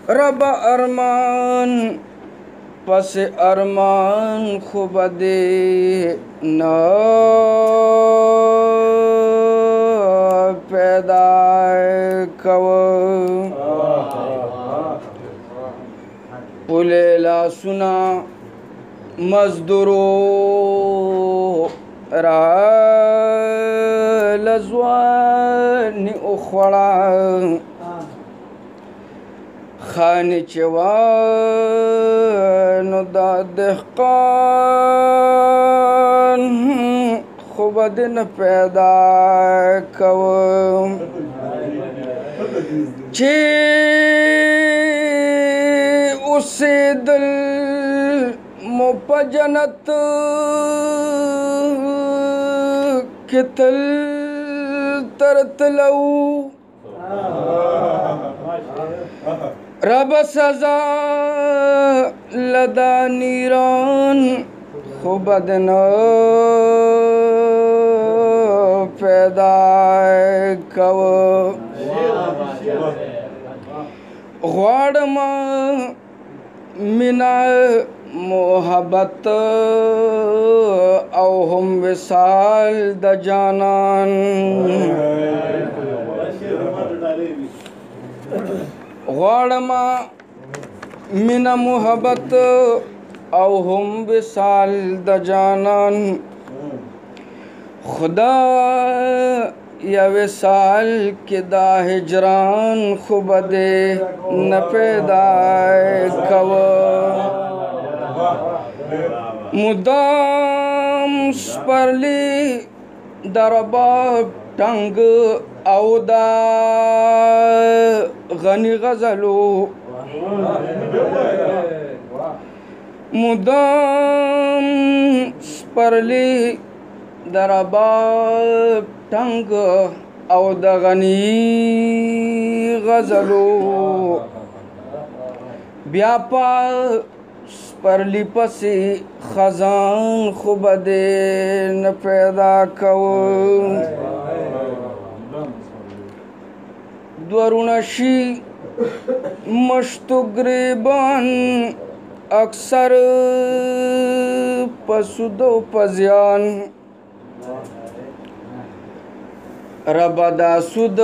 رب ارمان پس ارمان خوب دے نہ پیدا کو پلے لا سنا مزدورو را لزوانی اخوڑا خانی چوانو دا دهقان خوب دن پیدا کو چی اسی دل مپجنت کتل ترتلو رب سزا لدا نیران خوب دن پیدا کو غوارما منا محبت او هم وصال د جانان غوارما منا محبت او هم وصال د جانان خدا یا وصال کی دا ہجران خوب دے نہ پیدا کو مدام سپرلی درباب ٹنگ او دا غنی غزلو مدام سپرلی درباب ٹنگ او دا غنی غزلو بیا پا سپرلی پسی خزان خوب دے نہ پیدا کو دورونشی مشتو گریبان اکثر پسودو پزیان رب دا سود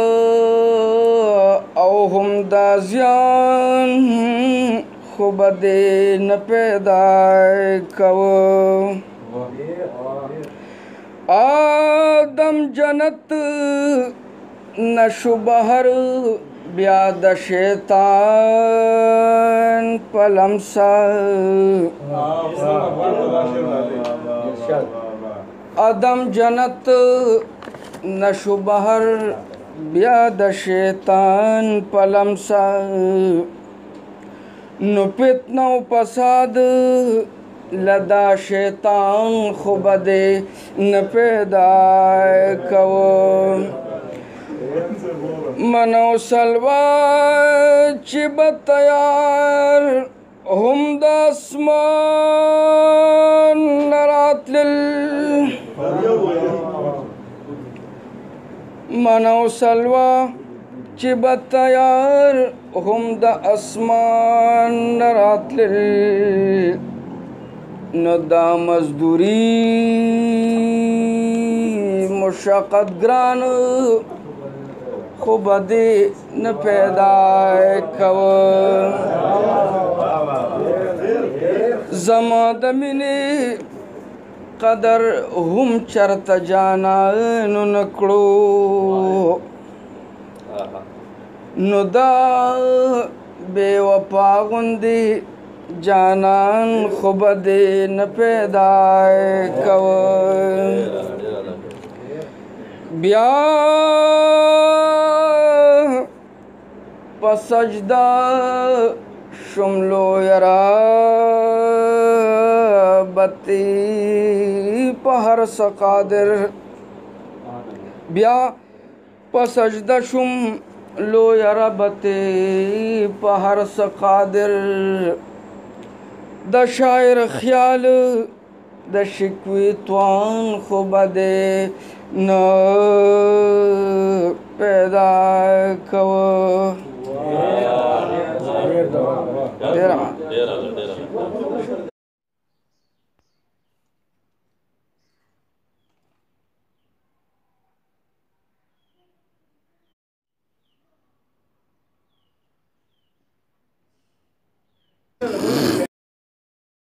او هم دا زیان خوب دے نہ پیدا کو آدم جنت نشو بہر بیاد شیطان پلمسا آدم جنت نشو بہر بیاد شیطان پلمسا نو فتنہ و پساد لدا شیطان خوب دے نہ پیدا کو منو سلوا چی بتیار هم دا اسمان نرات منو سلوا چی بتیار هم دا اسمان نرات نو دا مزدوری مشقت گران خوب دے نہ پیدا کو زمان دمینی قدر هم چرت جانانو نکڑو نو دا بے وفا غندی جانان خوب دے نہ پیدا کو بیا پسجدہ شملو یرا بتی پہر سقادر بیا پسجدہ شملو یرا بتی پہر سقادر دا شاعر خیال دا شکوی توان خوب دے نہ پیدا کو تهران